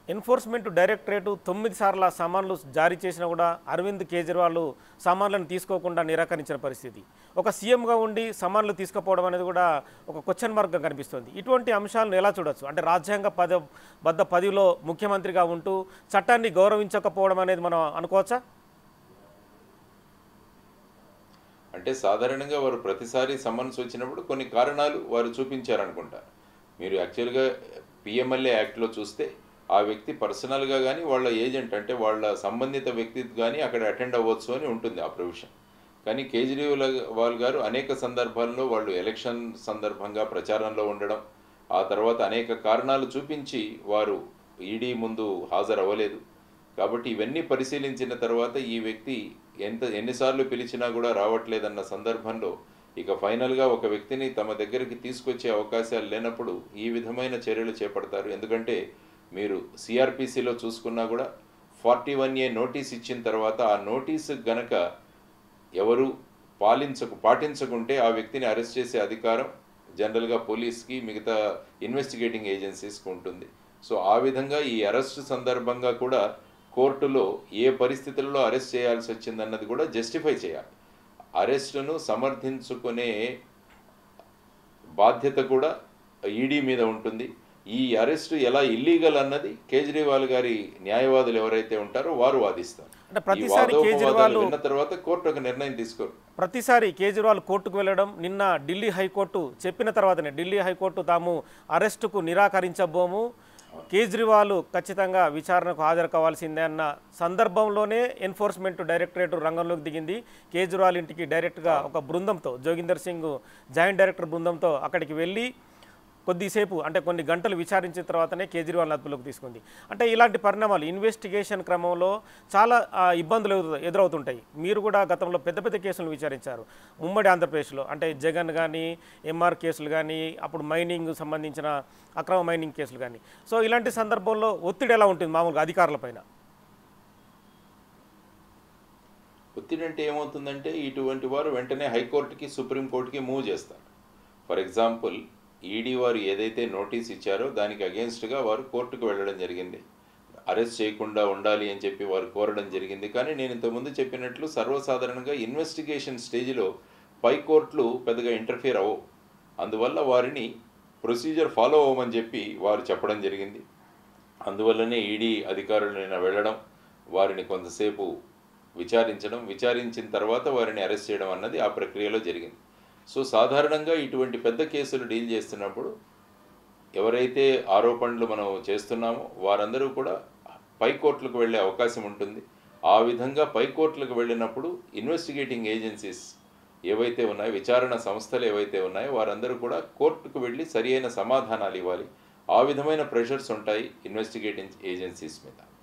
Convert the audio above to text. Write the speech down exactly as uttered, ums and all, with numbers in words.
Enforcement directorate తొమ్మిది సార్ల సమన్లు జారీ చేసినా కూడా అరవింద్ కేజ్రీవాల్ సమన్లను తీసుకోకుండా నిరాకరించిన పరిస్థితి. ఒక సీఎంగా ఉండి సమన్లు తీసుకుపోవడం అనేది కూడా ఒక క్వశ్చన్ మార్క్గా కనిపిస్తుంది. ఇటువంటి అంశాలను ఎలా చూడొచ్చు? అంటే రాజ్యాంగ పద బద్ద పదవిలో ముఖ్యమంత్రిగా ఉంటూ చట్టాన్ని గౌరవించకపోవడం అనేది మనం అనుకోవచ్చా? అంటే సాధారణంగా వారు ప్రతిసారి సమన్స్ వచ్చినప్పుడు కొన్ని కారణాలు వారు చూపించారనుకుంటా. మీరు యాక్చువల్గా పిఎంఎల్ఏ యాక్ట్లో చూస్తే ఆ వ్యక్తి పర్సనల్గా కానీ వాళ్ళ ఏజెంట్ అంటే వాళ్ళ సంబంధిత వ్యక్తి కానీ అక్కడ అటెండ్ అవ్వచ్చు అని ఉంటుంది ఆ ప్రొవిజన్. కానీ కేజ్రీవాల్ గారు అనేక సందర్భాల్లో వాళ్ళు ఎలక్షన్ సందర్భంగా ప్రచారంలో ఉండడం, ఆ తర్వాత అనేక కారణాలు చూపించి వారు ఈడీ ముందు హాజరు అవ్వలేదు. కాబట్టి ఇవన్నీ పరిశీలించిన తర్వాత ఈ వ్యక్తి ఎంత ఎన్నిసార్లు పిలిచినా కూడా రావట్లేదన్న సందర్భంలో ఇక ఫైనల్గా ఒక వ్యక్తిని తమ దగ్గరికి తీసుకొచ్చే అవకాశాలు లేనప్పుడు ఈ విధమైన చర్యలు చేపడతారు. ఎందుకంటే మీరు సిఆర్పిసిలో చూసుకున్నా కూడా ఫార్టీ వన్ ఏ నోటీస్ ఇచ్చిన తర్వాత ఆ నోటీసు గనక ఎవరు పాలించకు పాటించకుంటే ఆ వ్యక్తిని అరెస్ట్ చేసే అధికారం జనరల్గా పోలీస్కి మిగతా ఇన్వెస్టిగేటింగ్ ఏజెన్సీస్కి ఉంటుంది. సో ఆ విధంగా ఈ అరెస్ట్ సందర్భంగా కూడా కోర్టులో ఏ పరిస్థితుల్లో అరెస్ట్ చేయాల్సి వచ్చిందన్నది కూడా జస్టిఫై చేయాలి. అరెస్టును సమర్థించుకునే బాధ్యత కూడా ఈడీ మీద ఉంటుంది. ఈ అరెస్టు ఎలా ఇల్లీగల్ అన్నది కేజ్రీవాల్ గారి న్యాయవాదులు ఎవరైతే ఉంటారో వారు వాదిస్తారు. అంటే ప్రతిసారి కేజ్రీవాల్ విన్న తర్వాత కోర్టు ఒక నిర్ణయం తీసుకోరు. ప్రతిసారి కేజ్రీవాల్ కోర్టుకు వెళ్ళడం, నిన్న ఢిల్లీ హైకోర్టు చెప్పిన తర్వాతనే ఢిల్లీ హైకోర్టు తాము అరెస్టుకు నిరాకరించబోము, కేజ్రీవాల్ ఖచ్చితంగా విచారణకు హాజరు కావాల్సిందే అన్న సందర్భంలోనే ఎన్ఫోర్స్మెంట్ డైరెక్టరేట్ రంగంలోకి దిగింది. కేజ్రీవాల్ ఇంటికి డైరెక్ట్గా ఒక బృందంతో, జోగిందర్ సింగ్ జాయింట్ డైరెక్టర్ బృందంతో అక్కడికి వెళ్ళి కొద్దిసేపు అంటే కొన్ని గంటలు విచారించిన తర్వాతనే కేజ్రీవాల్ అదుపులోకి తీసుకుంది. అంటే ఇలాంటి పరిణామాలు ఇన్వెస్టిగేషన్ క్రమంలో చాలా ఇబ్బందులు ఎదురవుతుంటాయి. మీరు కూడా గతంలో పెద్ద పెద్ద కేసులను విచారించారు ఉమ్మడి ఆంధ్రప్రదేశ్లో. అంటే జగన్ కానీ, ఎంఆర్ కేసులు కానీ, అప్పుడు మైనింగ్ సంబంధించిన అక్రమ మైనింగ్ కేసులు కానీ. సో ఇలాంటి సందర్భంలో ఒత్తిడి ఎలా ఉంటుంది మామూలుగా అధికారులపైన? ఒత్తిడి అంటే ఏమవుతుందంటే ఇటువంటి వారు వెంటనే హైకోర్టుకి, సుప్రీంకోర్టుకి మూవ్ చేస్తారు. ఫర్ ఎగ్జాంపుల్ ఈడీ వారు ఏదైతే నోటీస్ ఇచ్చారో దానికి అగేన్స్ట్గా వారు కోర్టుకు వెళ్ళడం జరిగింది. అరెస్ట్ చేయకుండా ఉండాలి అని చెప్పి వారు కోరడం జరిగింది. కానీ నేను ఇంతకుముందు చెప్పినట్లు సర్వసాధారణంగా ఇన్వెస్టిగేషన్ స్టేజ్లో పై కోర్టులు పెద్దగా ఇంటర్ఫియర్ అవ్వవు. అందువల్ల వారిని ప్రొసీజర్ ఫాలో అవ్వమని చెప్పి వారు చెప్పడం జరిగింది. అందువల్లనే ఈడీ అధికారులు నిన్న వెళ్ళడం, వారిని కొంతసేపు విచారించడం, విచారించిన తర్వాత వారిని అరెస్ట్ చేయడం అన్నది ఆ ప్రక్రియలో జరిగింది. సో సాధారణంగా ఇటువంటి పెద్ద కేసులు డీల్ చేస్తున్నప్పుడు ఎవరైతే ఆరోపణలు మనం చేస్తున్నామో వారందరూ కూడా పై కోర్టులకు వెళ్ళే అవకాశం ఉంటుంది. ఆ విధంగా పై కోర్టులకు వెళ్ళినప్పుడు ఇన్వెస్టిగేటింగ్ ఏజెన్సీస్ ఏవైతే ఉన్నాయో, విచారణ సంస్థలు ఏవైతే ఉన్నాయో వారందరూ కూడా కోర్టుకు వెళ్ళి సరి అయిన సమాధానాలు ఇవ్వాలి. ఆ విధమైన ప్రెషర్స్ ఉంటాయి ఇన్వెస్టిగేటింగ్ ఏజెన్సీస్ మీద.